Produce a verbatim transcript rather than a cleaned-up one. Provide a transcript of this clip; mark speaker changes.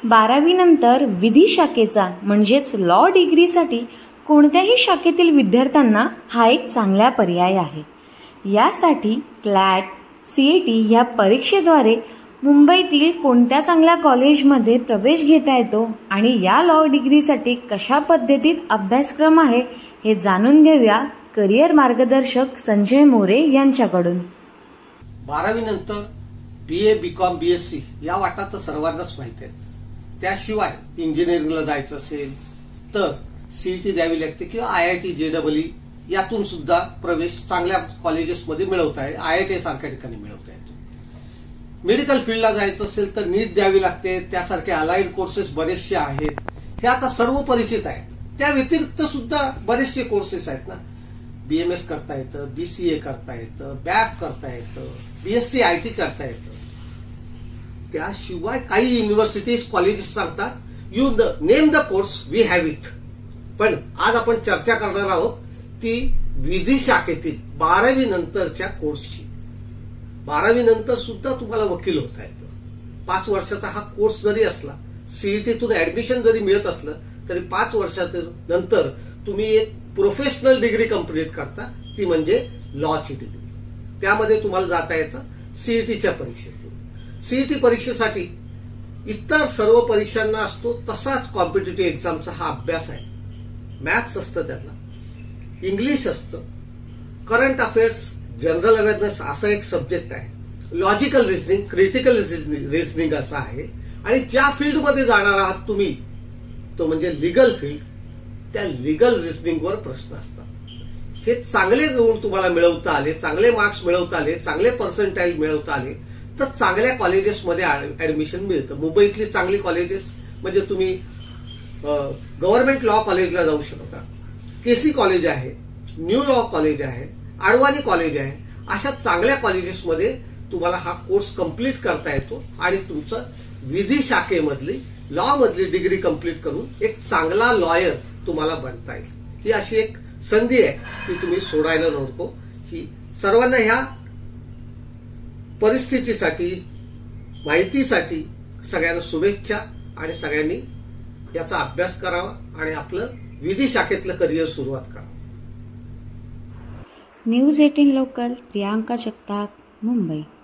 Speaker 1: बारावी नंतर विधी शाखेचा म्हणजेच लॉ डिग्रीसाठी कोणत्याही शाखेतील विद्यार्थ्यांना हा एक चांगला पर्याय आहे। यासाठी क्लॅट, सीईटी ह्या परीक्षेद्वारे मुंबईतील कोणत्या चांगल्या कॉलेजमध्ये प्रवेश घेता येतो आणि या लॉ डिग्रीसाठी कशा पद्धतीत अभ्यासक्रम आहे हे जाणून घेऊया करिअर मार्गदर्शक संजय मोरे यांच्याकडून।
Speaker 2: बारावी नंतर बीए, बीकॉम, बीएससी या वाटा तर सर्वांनाच माहिती आहेत। त्याशिवाय इंजिनिअरिंगला जायचं असेल तर सीईटी द्यावी लागते किंवा आयआयटी, जेडब्ल्यू यातून सुद्धा प्रवेश चांगल्या कॉलेजेसमध्ये मिळवता येईल, आयआयटी सारख्या ठिकाणी मिळवता येतो। मेडिकल फील्डला जायचं असेल तर नीट द्यावी लागते, त्यासारखे अलाइड कोर्सेस बरेचसे आहेत, हे आता सर्व परिचित आहेत। त्या व्यतिरिक्त सुद्धा बरेचसे कोर्सेस आहेत ना, बीएमएस करता येतं, बीसीए करता येतं, बॅफ करता येतं, बीएससी आयटी करता येतं। त्याशिवाय काही युनिव्हर्सिटीज, कॉलेजेस सांगतात you name the course, we have it. पण आज आपण चर्चा करणार आहोत ती विधी शाखेतील बारावी नंतरच्या कोर्सची। बारावी नंतर सुद्धा तुम्हाला वकील होता येतं। पाच वर्षाचा हा कोर्स जरी असला, सीईटीतून ऍडमिशन जरी मिळत असलं तरी पाच वर्षानंतर तुम्ही एक प्रोफेशनल डिग्री कंप्लीट करता, ती म्हणजे लॉची डिग्री। त्यामध्ये तुम्हाला जाता येतं सीईटीच्या परीक्षेतून। सीईटी परीक्षेसाठी इतर सर्व परीक्षांना असतो तसाच कॉम्पिटिटिव्ह एक्झामचा हा अभ्यास आहे। मॅथ्स असतं, त्यातला इंग्लिश असतं, करंट अफेअर्स, जनरल अवेअरनेस असा एक सब्जेक्ट आहे, लॉजिकल रिझनिंग, क्रिटिकल रिझनिंग असं आहे। आणि ज्या फील्डमध्ये जाणार आहात तुम्ही तो म्हणजे लिगल फील्ड, त्या लिगल रिझनिंगवर प्रश्न असतात। हे चांगले गुण तुम्हाला मिळवता आले, चांगले मार्क्स मिळवता आले, चांगले पर्सेंटाईल मिळवता आले तर चांगल्या कॉलेजेसमध्ये ऍडमिशन मिळतं। मुंबईतली चांगली कॉलेजेस म्हणजे तुम्ही गव्हर्नमेंट लॉ कॉलेजला जाऊ शकता, केसी कॉलेज आहे, न्यू लॉ कॉलेज आहे, आडवाणी कॉलेज आहे। अशा चांगल्या कॉलेजेसमध्ये तुम्हाला हा कोर्स कंप्लीट करता येतो आणि तुमचं विधी शाखेमधली, लॉ मधली डिग्री कंप्लीट करून एक चांगला लॉयर तुम्हाला बनता येईल। ही अशी एक संधी आहे की तुम्ही सोडायला नको। ही सर्वांना ह्या परिस्थितीसाठी, माहितीसाठी सगळ्यांना शुभेच्छा आणि सगळ्यांनी याचा अभ्यास करावा आणि आपलं विधी शाखेतलं करिअर सुरुवात करावं।
Speaker 1: News eighteen local, Priyanka Jagtap, Mumbai.